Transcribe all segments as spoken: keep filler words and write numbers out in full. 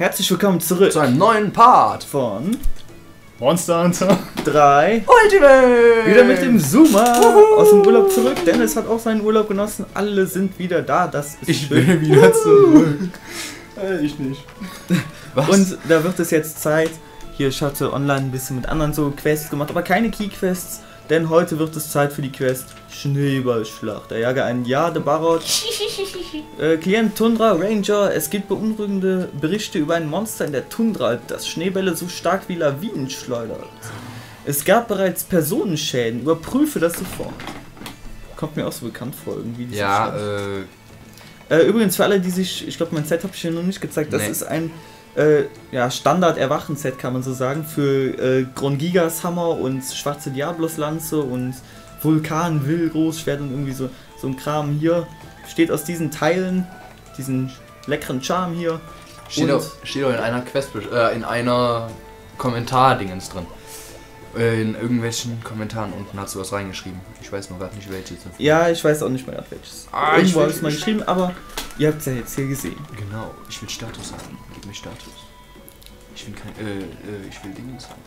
Herzlich willkommen zurück zu einem neuen Part von Monster Hunter drei Ultimate! Wieder mit dem Zoomer aus dem Urlaub zurück. Dennis hat auch seinen Urlaub genossen. Alle sind wieder da. Das ist Ich schön. will wieder zurück. äh, Ich nicht. Was? Und da wird es jetzt Zeit. Hier, ich hatte online ein bisschen mit anderen so Quests gemacht, aber keine Key-Quests. Denn heute wird es Zeit für die Quest Schneeballschlacht. Erjage einen Jadebarot. äh, Klient Tundra Ranger. Es gibt beunruhigende Berichte über ein Monster in der Tundra, das Schneebälle so stark wie Lawinen schleudert. Es gab bereits Personenschäden. Überprüfe das sofort. Kommt mir auch so bekannt vor irgendwie. diese Ja, Schäden. äh... Äh, übrigens für alle, die sich... Ich glaube, mein Set habe ich hier noch nicht gezeigt. Das Nee. ist ein... Äh, ja, Standard-Erwachen-Set kann man so sagen, für äh, Grongigas Hammer und schwarze Diablos-Lanze und Vulkan, Will, Großschwert und irgendwie so, so ein Kram hier. Steht aus diesen Teilen, diesen leckeren Charme hier. Steht Und- doch, steht doch in einer Quest, äh, in einer Kommentar-Dingens drin. Äh, in irgendwelchen Kommentaren unten hast du was reingeschrieben. Ich weiß nur gerade nicht welches. Ja, ich weiß auch nicht mehr welches. Ah, ich Irgendwo will- habe ich es mal geschrieben, aber ihr habt es ja jetzt hier gesehen. Genau, ich will Status haben. Gib mir Status. Ich will kein, äh, äh, ich will Dingens haben.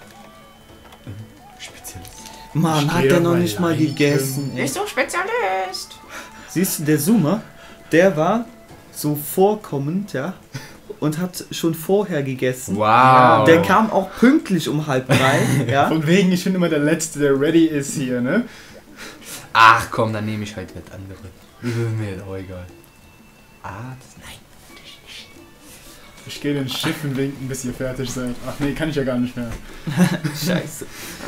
Äh, Spezialist. Mann, Ich hat geh der doch noch mal nicht mal liken. gegessen. Ey. so Spezialist! Siehst du, der Zoomer, der war so vorkommend, ja, und hat schon vorher gegessen. Wow! Der kam auch pünktlich um halb drei, ja. Von wegen, ich bin immer der Letzte, der ready ist hier, ne? Ach komm, dann nehme ich halt das andere. Mir doch egal. Ah, das, nein. Ich gehe den Schiffen winken, bis ihr fertig seid. Ach nee, kann ich ja gar nicht mehr. Scheiße.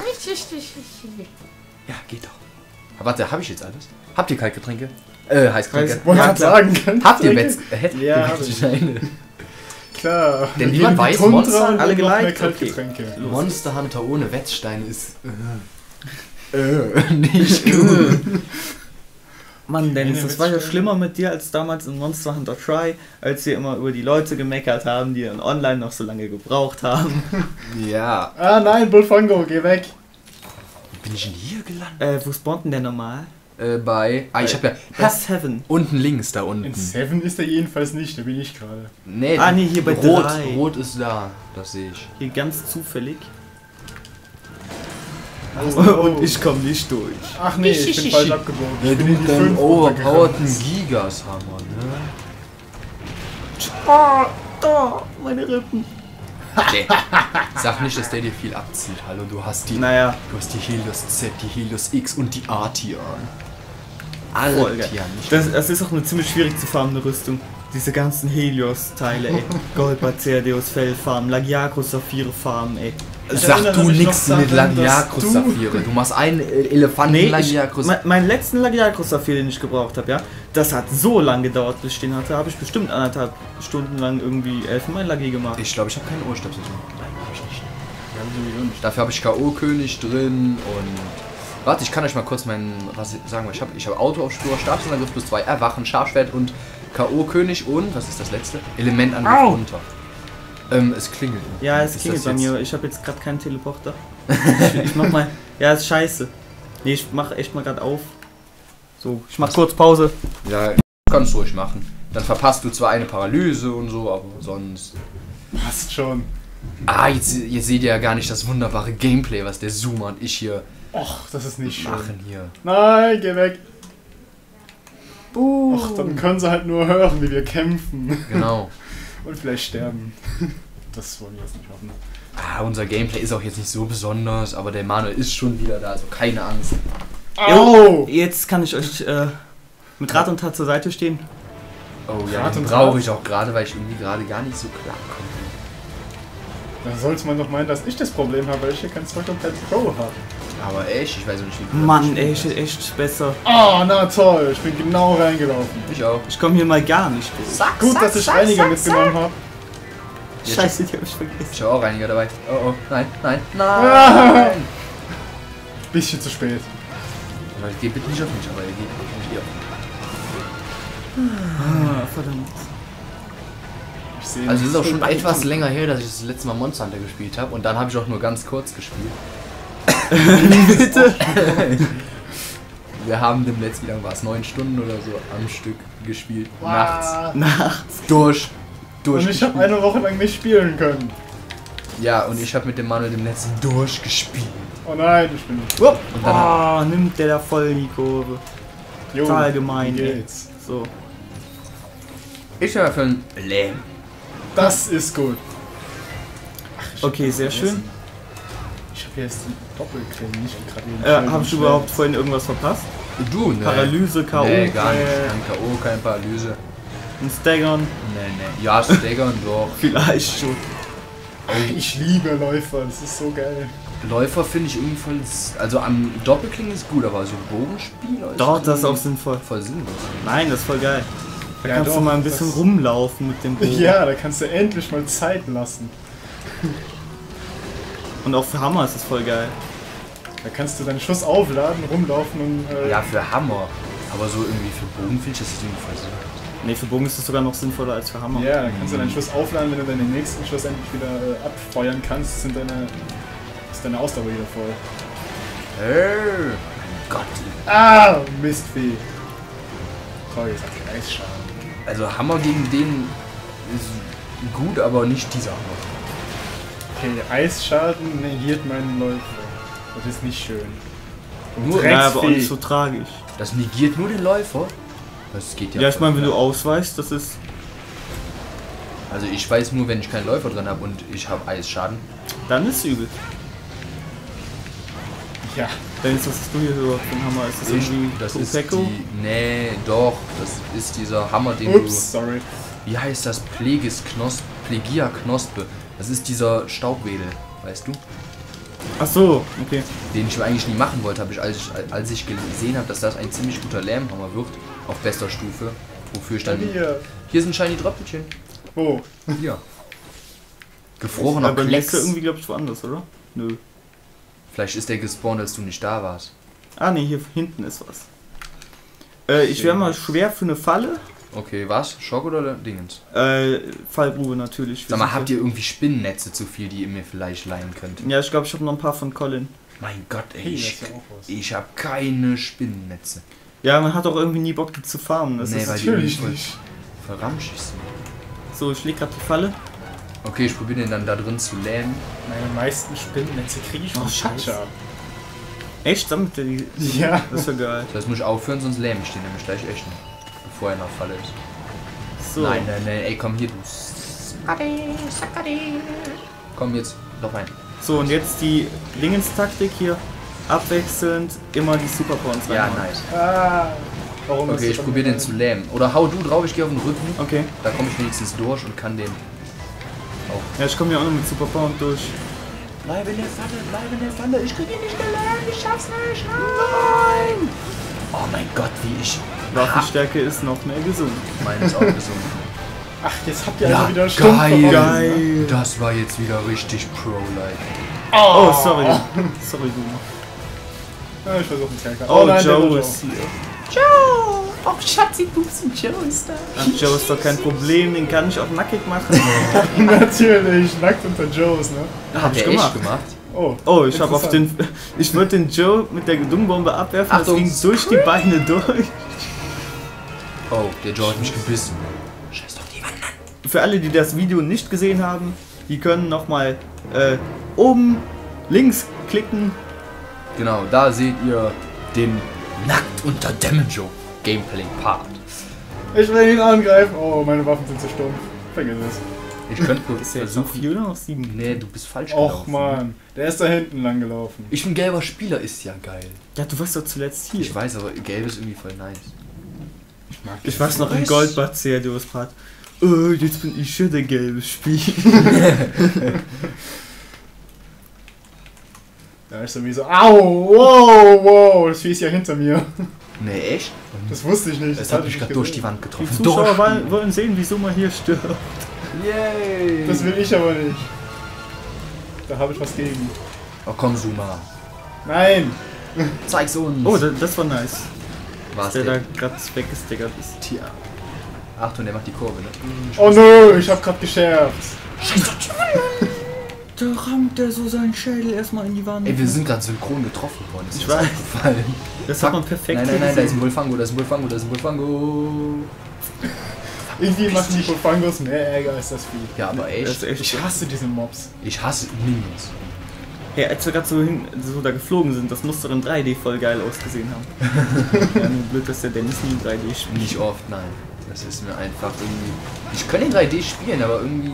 Ja, geht doch. Aber warte, habe ich jetzt alles? Habt ihr Kaltgetränke? Äh, Heißgetränke. Heiß- Wollte Ja, ich klar. sagen, kann Habt ihr Getränke? Wetz? Hättet Ja, ihr hab ich. Wetzsteine? Klar. Denn Wir niemand gehen weiß, Tundra Monster- und alle noch mehr geliked? Kaltgetränke. Monster Hunter ohne Wetzsteine ist... Äh, äh, nicht gut. Mann, Dennis, Eine das war ja Wettstelle. schlimmer mit dir als damals in Monster Hunter Try, als wir immer über die Leute gemeckert haben, die dann online noch so lange gebraucht haben. Ja. Ah nein, Bullfongo, geh weg. Wie bin ich denn hier gelandet? Äh, wo spawnt denn der normal? Äh, bei... Ah, ich hab ja... Bei Seven. Unten links, da In unten. Seven ist er jedenfalls nicht, da bin ich gerade. Nee, Ah, nee, hier bei Rot, drei. Rot ist da. Das sehe ich. Hier ganz zufällig. Oh, oh. Und ich komme nicht durch. Ach nee, ich bin falsch abgebogen. Ich bin in die deinen fünf overpowerten runtergegangen. Gigas Hammer, ne? Oh, oh, meine Rippen. Nee. Sag nicht, dass der dir viel abzieht. Hallo, du hast die... Naja, Du hast die Helios Z, die Helios X und die Artian. voll geil. Artian, nicht Das, das ist auch eine ziemlich schwierig zu farmende Rüstung. Diese ganzen Helios-Teile, ey. Goldbart, Cerdeus, Fellfarm, Lagiacrus, Saphire Farm, ey. Ich Sag erinnere du mich nix noch mit daran, dass Lagiacrus du- Saphire. Du machst einen äh, Elefanten Nee, ich, Lagiacrus. mein, meinen letzten Lagiacrus Saphir, den ich gebraucht habe, ja, das hat so lange gedauert, bis ich den hatte. Habe ich bestimmt anderthalb Stunden lang irgendwie Elfenbein-Lagi gemacht. Ich glaube, ich habe keinen Ohrstöpsel drin. Nein, hab ich nicht. Ja, sowieso nicht. Dafür habe ich K O-König drin und... Warte, ich kann euch mal kurz meinen... Was ich sagen, ich habe ich hab Auto auf Spur, Stabsangriff plus zwei, Erwachen, Scharfschwert und K O-König und... Was ist das letzte? Elementangriff Au! runter. Ähm, es klingelt. Ja, es Ist klingelt das bei jetzt- mir. Ich habe jetzt gerade keinen Teleporter. ich, ich mach mal. Ja, ist scheiße. Nee, ich mach echt mal gerade auf. So, ich mach kurz Pause. Ja, kannst du ruhig machen. Dann verpasst du zwar eine Paralyse und so, aber sonst... Passt schon. Ah, jetzt, jetzt seht ihr ja gar nicht das wunderbare Gameplay, was der Zoomer und ich hier Och, das ist nicht schön. machen hier. Nein, geh weg. Uh. Och, dann können sie halt nur hören, wie wir kämpfen. Genau. Und vielleicht sterben. Das wollen wir jetzt nicht hoffen. Ah, unser Gameplay ist auch jetzt nicht so besonders, aber der Manuel ist schon wieder da, also keine Angst. Au! Jetzt kann ich euch äh, mit Rat und Tat zur Seite stehen. Oh ja, Rat den und brauche Tat. ich auch gerade, weil ich irgendwie gerade gar nicht so klar komme. Da sollte man doch meinen, dass ich das Problem habe, weil ich hier kein Struggle Pad Pro habe. Aber echt, ich weiß auch nicht, wie Mann, ey, ich hätte echt besser. Ah, na toll, ich bin genau reingelaufen. Ich auch. Ich komme hier mal gar nicht durch. Gut, dass ich einige mitgenommen habe. Scheiße, die hab ich vergessen. Ich habe auch einiger dabei. Oh oh, nein, nein, nein! Ah. Bisschen zu spät. Aber geht bitte nicht auf mich, aber ihr geht nicht ihr. Ah, verdammt. Ich sehe Also es ist auch nicht schon so etwas gut. länger her, dass ich das letzte Mal Monster Hunter gespielt habe und dann habe ich auch nur ganz kurz gespielt. Bitte? Wir haben dem letzten, wie lange war es, neun Stunden oder so am Stück gespielt. Wow. Nachts. Nachts. Durch. Und ich habe eine Woche lang nicht spielen können. Ja, und ich habe mit dem Manuel dem letzten durchgespielt. Oh nein, ich bin... Wupp. Und dann Ah, nimmt der da voll die Kurve. Jo, Total gemein, wie ey. geht's? So. Ich wäre für ein Lähm. Das ist gut. Ach, Okay, sehr schön. Ich habe jetzt die Doppelkill nicht gerade. Äh, hab ich überhaupt vorhin irgendwas verpasst? Du, ne? Paralyse, K O, Nee, gar nicht. äh, Kein K O, keine Paralyse. ein Staggern, Nee, nee. Ja, Staggern doch. vielleicht schon. Ach, ich liebe Läufer, das ist so geil. Läufer finde ich irgendwie voll. Also am Doppelkling ist gut, aber so Bogenspieler ist Doch, das ist auch irgendwie sinnvoll. voll sinnlos. Nein, das ist voll geil. Da Ja, kannst doch, du mal ein bisschen das- rumlaufen mit dem Bogen. Ja, da kannst du endlich mal Zeit lassen. Und auch für Hammer ist das voll geil. Da kannst du deinen Schuss aufladen, rumlaufen und... Äh, Ja, für Hammer. Aber so irgendwie für Bogen finde ich das irgendwie voll sinnlos. Ne, für Bogen ist das sogar noch sinnvoller als für Hammer. Ja, dann kannst du deinen Schuss aufladen, wenn du deinen nächsten Schuss endlich wieder äh, abfeuern kannst, sind deine, ist deine Ausdauer wieder voll. Hey, mein Gott. Ah, Mistvieh. Toll, jetzt hat die Eisschaden. Also Hammer gegen den ist gut, aber nicht dieser Hammer. Okay, Eisschaden negiert meinen Läufer. Das ist nicht schön. Nur, Ja, aber auch Drecksvieh. nicht so tragisch. das negiert nur den Läufer. Das geht ja. Ja, ich voll meine, wenn du klar. ausweichst, das ist... Also ich weiß nur, wenn ich keinen Läufer drin habe und ich habe Eisschaden. Dann ist es übel. Ja, Dennis, was hast du hier überhaupt für ein Hammer? Ist das Ich, irgendwie das ist Kopeko? die. Nee, doch. Das ist dieser Hammer, den ups, sorry. du. Wie heißt das? Plegis Knospe. Plegia Knospe. Das ist dieser Staubwedel, weißt du? Ach so, okay. Den ich eigentlich nie machen wollte, habe ich als, ich, als ich gesehen habe, dass das ein ziemlich guter Lärmhammer wird. Auf bester Stufe. Wofür ich dann. Hier. Hier sind Shiny Tröpfelchen. Wo? Hier. Gefrorener Aber bei mir ist Klecks. der irgendwie, glaube ich, woanders, oder? Nö. Vielleicht ist der gespawnt, als du nicht da warst. Ah ne, hier hinten ist was. Äh, ich wäre mal schwer für eine Falle. Okay, was? Schock oder Dingens? Äh, Fallgrube natürlich. Sag mal, habt ihr irgendwie Spinnennetze zu viel, die ihr mir vielleicht leihen könnt? Ja, ich glaube, ich habe noch ein paar von Colin. Mein Gott, ey, Hey, das ich, ist ja auch was. ich habe keine Spinnennetze. Ja, man hat auch irgendwie nie Bock, die zu farmen. Das Nee, ist weil die Natürlich irgendwie nicht. voll verramschig sind. so, ich leg grad die Falle. Okay, ich probiere den dann da drin zu lähmen. Meine meisten Spinnennetze kriege ich von Oh, Scheiße. Chacha. Echt? Sammelt der die? Ja. Das ist ja geil. Das muss ich aufhören, sonst lähme ich den nämlich gleich echt nicht. Bevor er in der Falle ist. So. Nein, nein, nein, ey, komm hier, du. Sakade, Sakade. Komm jetzt, noch rein. So, und jetzt die Dingens-Taktik hier. Abwechselnd immer die Superpawns Ja, reinhauen. nice. Ah, warum Okay, ich probiere den zu lähmen. Oder hau du drauf, ich gehe auf den Rücken. Okay. Da komme ich wenigstens durch und kann den auch. Ja, ich komme ja auch noch mit Superpower durch. Bleib in der Falle, bleib in der Falle, ich krieg ihn nicht gelähmt, ich schaff's nicht. Nein! Oh mein Gott, wie ich. Waffenstärke ist noch mehr gesund. Meine ist auch gesund. Ach, jetzt habt ihr Ja, also wieder Stunden geil. verloren. Geil. Das war jetzt wieder richtig Pro-like. Oh, sorry. Sorry, du. Ja, ich versuche einen Kerker. Oh, nein, der Joe war ist hier. Joe! Oh, Schatzi, Pupsi, Joe ist da. Ach, Joe ist doch kein Problem, den kann ich auch nackig machen. Natürlich, nackt unter Joes, ne? Hab Hat ich der echt gemacht. gemacht? Oh, Oh, ich habe auf interessant. den. Ich wollte den Joe mit der Dungbombe abwerfen, das Achtung. ging durch die Beine durch. Oh, der Joe hat mich gebissen. Scheiß doch die Wand an. Für alle, die das Video nicht gesehen haben, die können nochmal äh, oben links klicken. Genau, da seht ihr den Nackt unter Damajo Gameplay Part. Ich will ihn angreifen. Oh, meine Waffen sind zu stumpf. Vergiss es. Ich könnte Ist ja jetzt noch versuchen. vier oder noch sieben? Nee, du bist falsch Och gelaufen. man, der ist da hinten lang gelaufen. Ich bin gelber Spieler, ist ja geil. Ja, du warst doch zuletzt hier. Ich weiß, aber gelb ist irgendwie voll nice. Ich mag Ich weiß noch im Was? Goldbad C R D-Part. Oh, jetzt bin ich schon der gelbe Spiel. Ja, ich sowieso. Au! Wow, wow, das Vieh ist ja hinter mir. Nee, echt? Das wusste ich nicht. Das hatte hat mich ich gerade nicht durch die gesehen. Wand Die getroffen. Zuschauer wollen, wollen sehen, wieso man hier stirbt. Yay! Das will ich aber nicht. Da habe ich was gegen. Oh komm, Zuma. Nein! Zeig's uns. Oh, das, das war nice. war's Der da der? gerade weggestickert ist. Tja. Achtung, der macht die Kurve, ne? Oh nö, ich hab grad geschärft. Da rammt der so seinen Schädel erstmal in die Wand. Ey, wir sind gerade synchron getroffen worden. Ist Ich dir das weiß. aufgefallen? Das hat man perfekt Nein, nein, nein, da ist gesehen. ein Wolfango, da ist ein Wolfango, da ist ein Wolfango. Irgendwie machen die Profangos mehr Ärger als das Vieh. Ja, aber Das echt. ist echt Ich hasse diese Mobs. Ich hasse Minions. Hey, als wir gerade so, hin, so da geflogen sind, das muss doch in drei D voll geil ausgesehen haben. Ja, nur blöd, dass der Dennis nie in drei D spielt. Nicht oft, nein. Das ist mir einfach irgendwie... Ich kann in drei D spielen, aber irgendwie...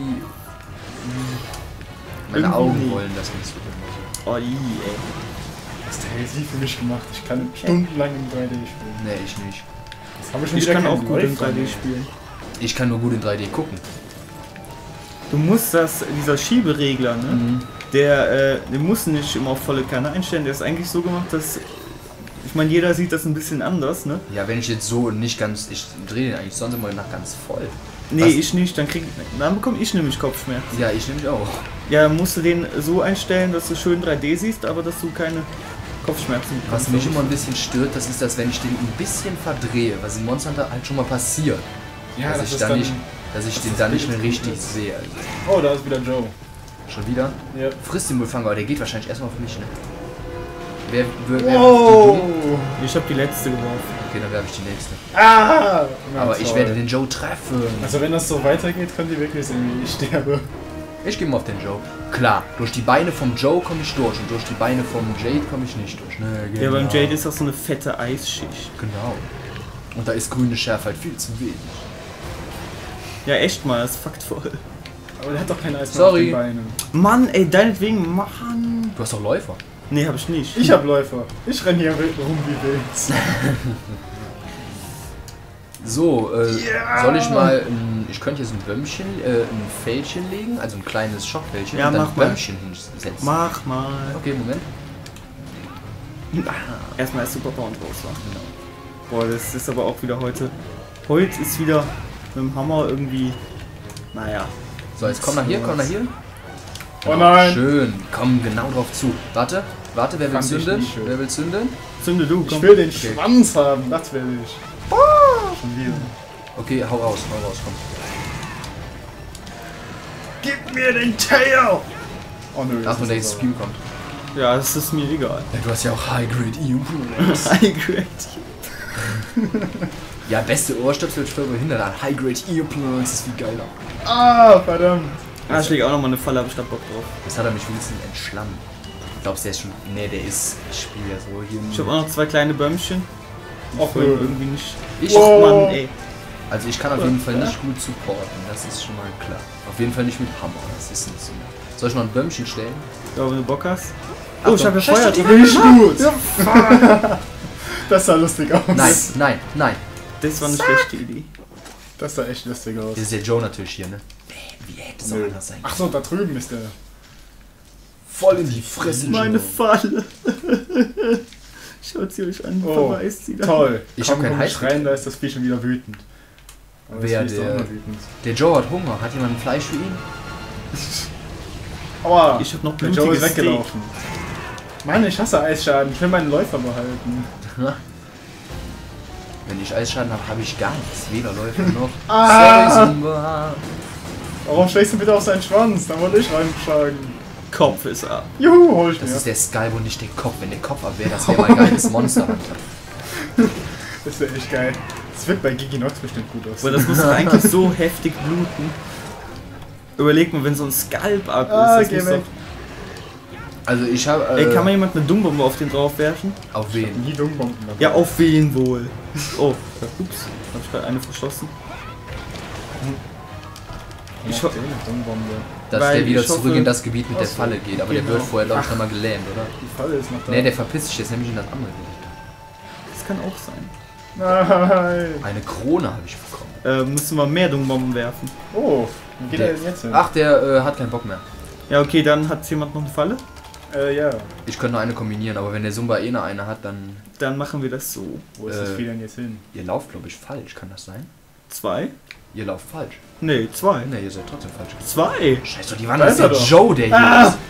Meine Irgendwie Augen nie. wollen das nicht so immer Oh, ii, ey. Das ist der H C für mich gemacht. Ich kann stundenlang in drei D spielen. so. Nee, ich nicht. Das habe ich schon Ich wieder kann keinen auch gut in Läufer drei D mehr. spielen. Ich kann nur gut in drei D gucken. Du musst das, dieser Schieberegler, ne? Mhm. Der, äh, den musst du nicht immer auf volle Kanne einstellen. Der ist eigentlich so gemacht, dass. Ich meine, jeder sieht das ein bisschen anders, ne? Ja, wenn ich jetzt so nicht ganz... Ich drehe den eigentlich sonst immer nach ganz voll. Nee, Was? ich nicht. Dann krieg, dann bekomme ich nämlich Kopfschmerzen. Ja, ich nämlich auch. Ja, dann musst du den so einstellen, dass du schön drei D siehst, aber dass du keine Kopfschmerzen Was bekommst. mich immer ein bisschen stört, das ist, dass wenn ich den ein bisschen verdrehe, was in Monster Hunter halt schon mal passiert, Ja, dass das ich ist dann dann... nicht, dass ich den ist dann nicht billig mehr richtig gut. sehe. Also, Oh, da ist wieder Joe. schon wieder? Ja. Frisst den Müllfang, aber der geht wahrscheinlich erstmal auf mich, ne? Wer, wer, wer Wow! du? Ich habe die letzte geworfen. Okay, dann werfe ich die nächste. Ah! Aber ich toll. werde den Joe treffen. Also wenn das so weitergeht, könnt ihr wirklich sehen, wie ich sterbe. Ich gehe mal auf den Joe. Klar, durch die Beine vom Joe komme ich durch und durch die Beine vom Jade komme ich nicht durch. Ne, genau. Ja, beim Jade ist das so eine fette Eisschicht. Genau. Und da ist grüne Schärfe halt viel zu wenig. Ja, echt mal, das ist faktvoll. Aber der hat doch kein Eis mehr Sorry. auf den Beinen. Mann, ey, deinetwegen, Mann. Du hast doch Läufer. Nee, hab ich nicht. Ich hab Läufer. Ich renn hier rum wie wild. So, äh, Ja. soll ich mal, ein, ich könnte jetzt ein Bömmchen, äh, ein Fältchen legen, also ein kleines Schockfältchen Ja, und dann mach mal. Bömmchen hinsetzen. Mach mal. Okay, Moment. Erstmal ist Superpower und raus war. Genau. Boah, das ist aber auch wieder heute. Heute ist wieder mit dem Hammer irgendwie. Naja. So, jetzt komm nach hier, komm nach hier. Oh nein. Schön, komm genau drauf zu. Warte, warte, wer will Fand ich zünden? nicht schön. Wer will zünden? Zünde du, Ich komm. will den Okay. Schwanz haben, das will ich. Schon wieder. Okay, hau raus, hau raus, komm. Gib mir den Tail! Oh nö. das Achtung, ist der das Spew kommt. Ja, das ist mir egal. Ja, du hast ja auch High Grade E U. High Grade. Ja, beste Ohrstöpsel wird voll behindert an. High Grade E U Plus, das ist viel geiler. Ah, verdammt. Ah, ich lege auch nochmal eine Falle, hab ich da Bock drauf. Das hat er mich wenigstens entschlammt. Glaubst du, der ist schon. Ne, der ist. Ich spiele ja so hier. Ich habe auch noch zwei kleine Bömmchen. Och, Vorhin nö. irgendwie nicht. Ich, Och, Wow. Mann, ey. also ich kann auf jeden Fall nicht gut supporten, das ist schon mal klar. Auf jeden Fall nicht mit Hammer, das ist nicht so. Soll ich mal ein Bömmchen stellen? Ja, wenn du Bock hast. Oh, ich hab ja Scheiße, Feuer die drin. Nicht gut. Das sah lustig aus. Nein, nein, nein. Das war eine schlechte Idee. Das sah echt lustig aus. Das ist der Joe natürlich hier, ne? Wie hätte es auch Nö. anders sein können? Ach so, da drüben ist der. Voll in die Fresse, Meine Joe. Falle. Schaut sie euch an, Oh, verweist sie da. Toll. Ich Komm, hab keinen komm, Heiß- rein, da ist das Vieh schon wieder wütend. Aber das Wer, Vieh ist doch der- immer wütend. Der Joe hat Hunger. Hat jemand ein Fleisch für ihn? Aua, Ich hab noch der Joe ist blutiges Steak. weggelaufen. Mann, ich hasse Eisschaden. Ich will meinen Läufer behalten. Wenn ich Eisschaden habe, habe ich gar nichts. Weder Läufer noch. Ah! Sorry, Simba. Warum schlägst du bitte auf seinen Schwanz? Da wollte ich reinschlagen. Kopf ist ab. Juhu, hol ich Das mir. ist der Skybo, nicht der Kopf. Wenn der Kopf ab wäre, das wäre mal geiles Monster Hunter. Das wäre echt geil. Das wird bei Gigi Nox bestimmt gut aus. Aber das muss doch eigentlich so heftig bluten. Überleg mal, wenn so ein Skalp ab ist. Ah, das geh muss weg. doch, Also ich habe. Äh, ey, kann mal jemand eine Dummbombe auf den drauf werfen? auf wen? Nie Dummbomben dabei. Ja, auf wen wohl? Oh, ups. Hab ich gerade eine verschossen. Ich Ich hab ho- eine Dummbombe. Dass Weil der wieder ich zurück hoffe- in das Gebiet mit der Ach so, Falle geht. Aber der genau. wird vorher, glaube ich, Ach. nochmal gelähmt, oder? Die Falle ist noch da. Ne, der verpisst sich jetzt nämlich in das andere Gebiet. Das kann auch sein. Nein. Eine Krone habe ich bekommen. Äh, müssen wir mehr Dummbomben werfen. Oh, wo geht Der- er denn jetzt hin? Ach, der äh, hat keinen Bock mehr. Ja, okay, dann hat jemand noch eine Falle. Äh, ja. Ich könnte nur eine kombinieren, aber wenn der Sumba eh noch eine hat, dann. Dann machen wir das so. Wo ist Äh. das Vieh denn jetzt hin? Ihr lauft, glaube ich, falsch. Kann das sein? Zwei? Ihr lauft falsch. Nee, zwei. Ne, ihr seid trotzdem falsch. Zwei. Scheiße, die waren Da das ist der er doch. Joe, der hier Ah! ist.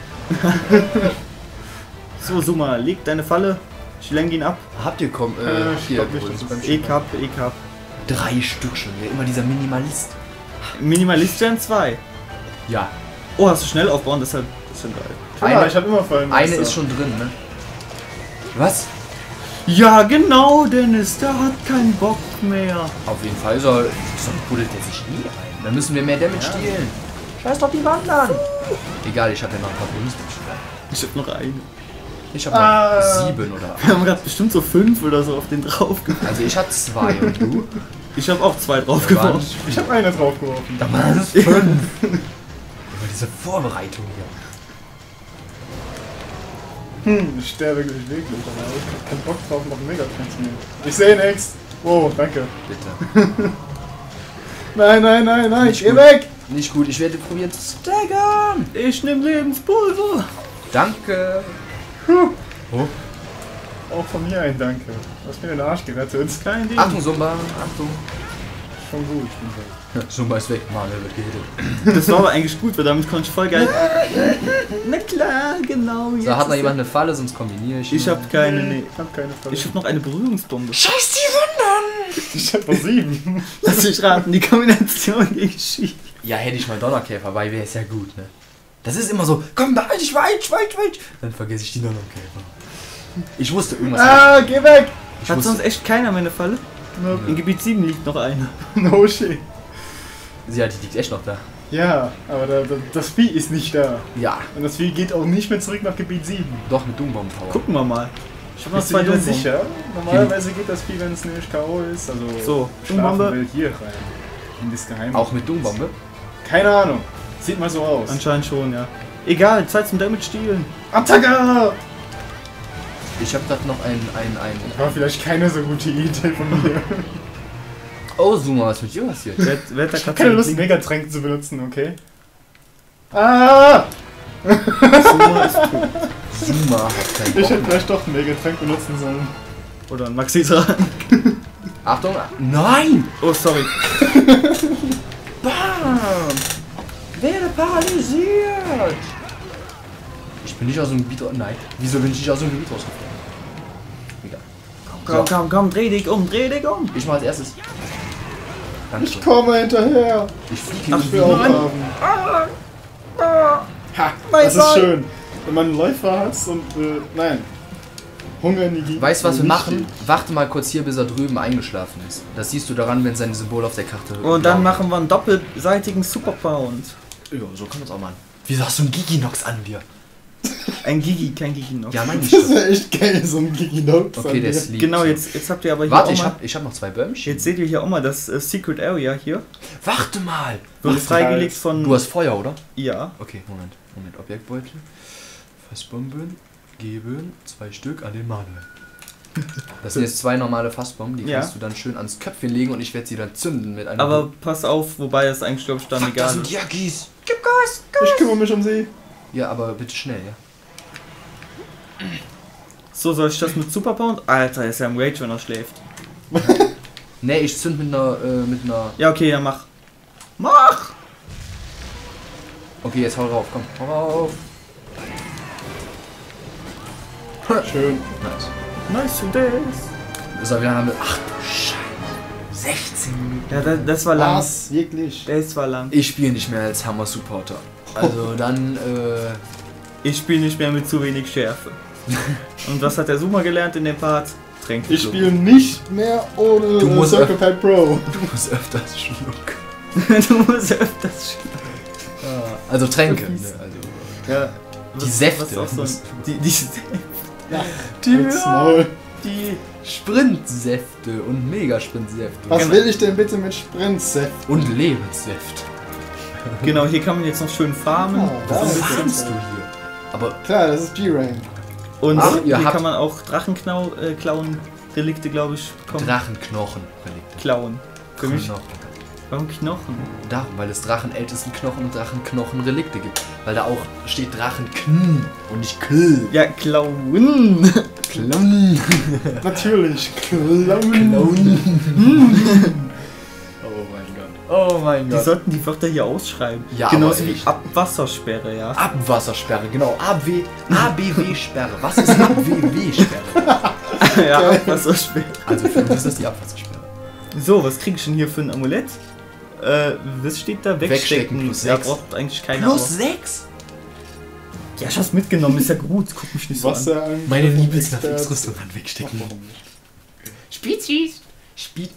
So, Suma, leg deine Falle. Ich lenke ihn ab. Habt ihr kom Äh, äh, ich hier, glaub nicht, wo das ist ist beim es? Ich hab, ich hab. Drei Stück schon. Ja, immer dieser Minimalist. Minimalist wären zwei. Ja, Oh, hast du schnell aufbauen, deshalb ist schon geil. Klar, Eine- ich hab immer Fallen. eine ist schon drin, ne? Was? Ja, genau, Dennis, der hat keinen Bock noch mehr. Auf jeden Fall soll. Sonst buddelt der sich nie ein. Dann müssen wir mehr Damage Ja. stehlen. Scheiß doch die Wand an. Egal, ich habe ja noch ein paar Blumen. Ich hab noch eine. Ich habe noch Ah. sieben oder. Wir haben gerade bestimmt so fünf oder so auf den drauf geworfen. Also ich hatte zwei und du? Ich habe auch zwei drauf Da waren- geworfen. Ich habe eine draufgeworfen. Da waren es fünf. Aber diese Vorbereitung hier. Hm, ich sterbe wirklich wirklich, aber ich hab keinen Bock drauf, noch einen Megatrank zu nehmen. Ich sehe nichts. Wow, danke. Bitte. Nein, nein, nein, nein, Nicht geh gut. weg! Nicht gut, ich werde probieren zu staggern. Ich nehm Lebenspulver. Danke. Puh. Oh. Auch von mir ein Danke. Du hast mir den Arsch gerettet. Kein Ding. Achtung, Sumba. Achtung. Schon gut, ich bin weg. Sumba ist weg. Manuel wird gehittet. Das war aber eigentlich gut, weil damit konnte ich voll geil. Na klar, genau. So, jetzt hat noch ist jemand eine Falle, sonst kombiniere ich. Ich hab keine, nee. Ich hab keine Falle. Ich hab noch eine Berührungsbombe. Scheiß die Wunden! Ich hab noch sieben. Lass mich raten, die Kombination gegen Ski. Ja, hätte ich mal Donnerkäfer bei, wäre es ja gut, ne? Das ist immer so, komm, beeil dich, weich, weich, weich. Dann vergesse ich die Donnerkäfer. Ich wusste irgendwas. Ah, geh weg! ich Hat wusste, sonst echt keiner mehr eine Falle? No, In Gebiet sieben liegt noch eine. no shit. sie hat, die liegt echt noch da. Ja, aber da, da, das Vieh ist nicht da. Ja, Und das Vieh geht auch nicht mehr zurück nach Gebiet sieben. doch mit Doombomb Power. Gucken wir mal. Ich hab noch Bist du zwei dir Dummbomben. sicher? Normalerweise geht das Vieh, wenn es nicht K O ist. Also So, schlafen Dummbombe. will hier rein. In das Geheimnis. Auch mit Doombombe? Keine Ahnung. Sieht mal so aus. Anscheinend schon, ja. Egal, Zeit zum Damage stehlen. Attacke! Ich hab grad noch ein, ein, ein... War vielleicht keine so gute Idee von mir. Oh, Zuma, was mit dir passiert? Wer, wer hat da Ich hab gerade keine Lust, Megatränke zu benutzen, okay? Ah! Zuma ist tot. Zuma hat keinen Ich Bock hätte mehr. vielleicht doch einen Megatrank benutzen sollen. Oder ein Maxi-Tran. Achtung! Nein! Oh, sorry. Bam! Werde paralysiert! Ich bin nicht aus dem Gebiet raus. Nein. Wieso bin ich nicht aus dem Gebiet rausgeflogen? Egal. Komm, So, komm, komm, dreh dich um, dreh dich um. ich mach als erstes. Danke. Ich komme hinterher! Ich fliege Ach, Ich will Nein. aufhaben. Ha! Mein Das ist Gott. schön. Wenn man einen Läufer hat und, äh, nein. Hunger in die Gegend. Weißt du, was wir nicht machen? steht. Warte mal kurz hier, bis er drüben eingeschlafen ist. Das siehst du daran, wenn sein Symbol auf der Karte Und dann blau- machen wir einen doppelseitigen Superpound. Ja, so kann man es auch machen. Wieso hast du einen Giginox an dir? Ein Gigi, kein Gigi noch. Ja, mein ich Das doch. wäre echt geil, so ein Giginox. Okay, der ist lieb. Genau, jetzt, jetzt habt ihr aber hier Warte, auch ich mal... hab, ich hab noch zwei Bömmchen. Jetzt seht ihr hier auch mal das äh, Secret Area hier. Warte mal! Wurde Ach, freigelegt halt. von... Du hast Feuer, oder? Ja. Okay, Moment. Moment, Objektbeutel. Fassbomben geben zwei Stück an den Manuel. Das sind jetzt zwei normale Fassbomben, die Ja. kannst du dann schön ans Köpfchen legen und ich werde sie dann zünden mit einem... Aber pass auf, wobei es eigentlich, glaube ich, dann Fuck, das egal sind ist. Jaggies! Gib Gas! Ich kümmere mich um sie. Ja, aber bitte schnell, ja. So, soll ich das mit Superpound? Alter, ist ja im Rage, wenn er schläft. Nee, ich zünd mit einer, äh, mit einer... Ja, okay, ja, mach. Mach! Okay, jetzt hau rauf, komm, hau rauf. Schön. Nice. Nice to this. So, wir haben... Ach du Scheiße. sechzehn Minuten. Ja, das, das war lang. Was? Wirklich? Das war lang. Ich spiele nicht mehr als Hammer-Supporter. Also dann, äh... Ich spiele nicht mehr mit zu wenig Schärfe. Und was hat der Zuma gelernt in dem Part? Tränke. Ich spiele nicht mehr ohne Du äh, musst Circle Pad Pro. Du musst öfters schlucken. Du musst öfters spielen. Also Tränke. Ne? Fies. Also, Ja. Die Säfte. Was auch so ein, die, die, die, Halt's Maul. die Sprintsäfte und Megasprintsäfte. Was Genau. will ich denn bitte mit Sprintsäfte? Und Lebenssäfte. genau, hier kann man jetzt noch schön farmen. Ah, da Was ist farmst es. du hier? Aber Klar, das ist G-Rank. Und Ach, ihr hier habt- kann man auch Drachenknau äh, klauen. Relikte, glaube ich, kommen. Drachenknochen. Relikte. klauen. Für mich. Knochen. Warum Knochen? Darum, weil es Drachenältesten Knochen und Drachenknochen-Relikte gibt. Weil da auch steht Drachenkn und nicht Kill. Ja, klauen. Klon. Natürlich. Klauen. Oh mein Gott. Oh mein Die Gott. sollten die Wörter hier ausschreiben. Ja, Genauso aber wie echt. Abwassersperre, ja. Abwassersperre, genau. A B W-Sperre. Was ist A B W-Sperre? ja, Abwassersperre. Also für uns ist das die Abwassersperre. So, was krieg ich denn hier für ein Amulett? Äh, was steht da? Wegstecken. Wegstecken plus Ja, sechs. braucht eigentlich keiner. Plus aber- sechs? Ja, ich hab's mitgenommen, ist ja gut. Guck mich nicht so an. Wasser Meine Lieblingsrüstung hat wegstecken. Warum nicht? Spezies. Speed...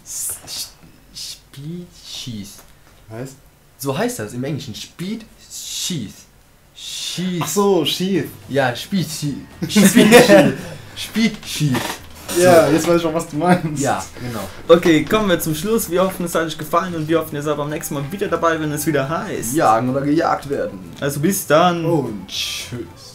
Species. Heißt? So heißt das im Englischen. Speed Sheath. Sheath. Ach so, Sheath. Ja, Speed Sheath. Speed Speed Sheath. Ja, jetzt weiß ich auch, was du meinst. Ja, genau. Okay, kommen wir zum Schluss. Wir hoffen, es hat euch gefallen und wir hoffen, ihr seid beim nächsten Mal wieder dabei, wenn es wieder heißt. Jagen oder gejagt werden. Also bis dann. Und tschüss.